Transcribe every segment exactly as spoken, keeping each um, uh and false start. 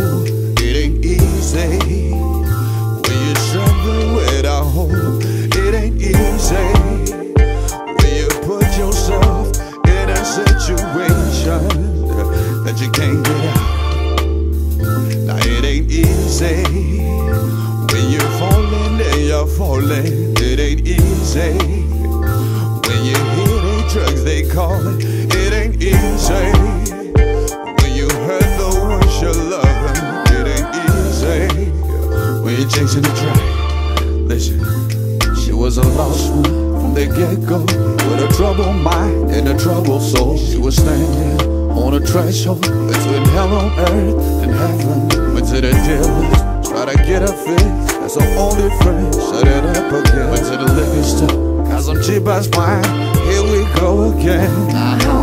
it ain't easy. When you're struggling without hope, it ain't easy. When you put yourself in a situation that you can't get out. Now it ain't easy. When you're falling and you're falling, it ain't easy. When you hear they drugs they call it, it ain't easy. When you hurt the ones you loving, it ain't easy. When you're chasing the dream, listen, she was a lost one from the get-go, with a troubled mind and a troubled soul. She was standing on a threshold between hell on earth and heaven. Went to the dealers, try to get her fix. That's her only friend, shut it up again. Went to the liquor store, got some cheap ass wine. Here we go again. Now how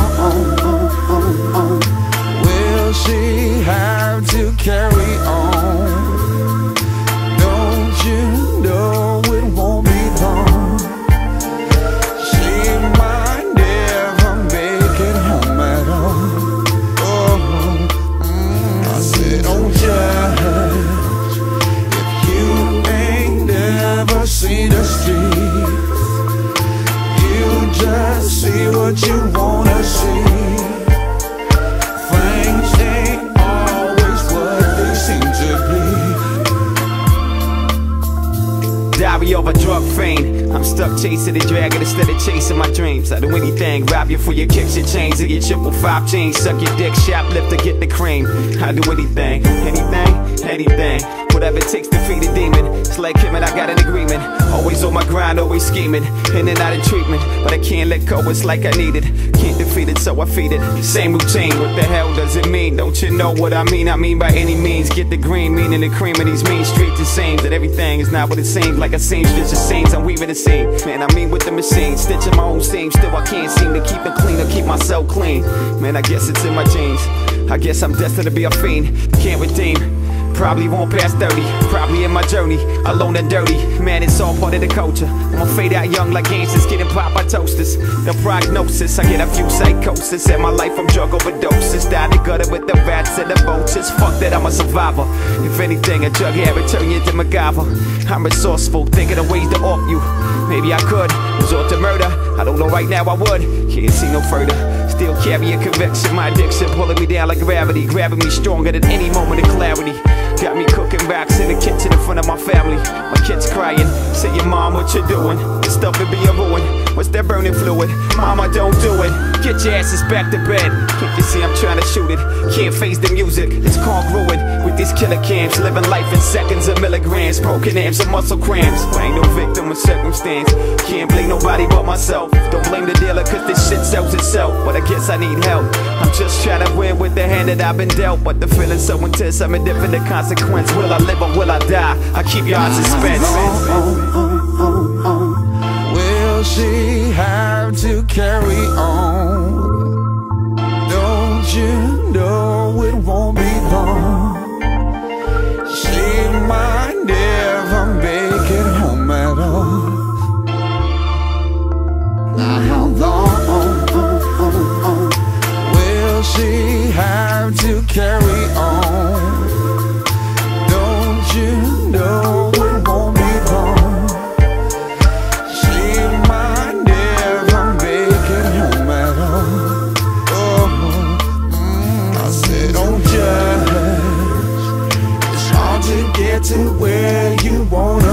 long will she have to carry on? Don't you know it won't be long? She might never make it home at all. Oh, mm, I said don't judge if you ain't never seen the streets. You just see what you wanna see. Things ain't always what they seem to be. Diary of a drug fiend. I'm stuck chasing the dragon instead of chasing my dreams. I do anything, rob you for your kicks and chains, or your triple five chains. Suck your dick, shoplift to get the cream. I do anything, anything, anything. Whatever it takes to feed a demon. It's like him and I got an agreement. Always on my grind, always scheming. In and out of treatment, but I can't let go, it's like I need it. Can't defeat it, so I feed it. Same routine, what the hell does it mean? Don't you know what I mean? I mean by any means. Get the green, meaning the cream of these mean streets. It seems that everything is not what it seems. Like a seamstress, it seems I'm weaving the seam. Man, I mean with the machine, stitching my own seam. Still I can't seem to keep it clean or keep myself clean. Man, I guess it's in my genes. I guess I'm destined to be a fiend. Can't redeem. Probably won't pass thirty, probably in my journey, alone and dirty. Man, it's all part of the culture. I'ma fade out young like gangsters, getting popped by toasters. The prognosis, I get a few psychosis. And my life from drug overdoses. Died the gutter with the rats and the vultures. Fuck that, I'm a survivor. If anything, a drug habit turn you into MacGyver. I'm resourceful, thinking of ways to off you. Maybe I could resort to murder. I don't know right now, I would. Can't see no further. Still carry a conviction, my addiction pulling me down like gravity, grabbing me stronger than any moment of clarity. Got me cooking rocks in the kitchen in front of my family. My kids crying, saying, Mom, what you doing? This stuff would be a ruin. What's that burning fluid? Mama, don't do it. Get your asses back to bed. Can't you see I'm trying to shoot it? Can't face the music, it's congruent with these killer cams. Living life in seconds of milligrams, broken amps and muscle cramps. I ain't no victim of circumstance. Can't blame nobody but myself. Don't blame the dealer cause this shit sells itself. But I guess I need help. I'm just trying to win with the hand that I've been dealt. But the feeling's so intense, I'm indifferent to consequence. Will I live or will I die? I keep y'all in suspense. Will she have to carry on? Don't you know it won't be long? She might never make it home at all. Now how long will she have to carry on? Don't you know it won't be long? She might never make it home at all. Oh, mm, I said don't judge. It's hard to get to where you wanna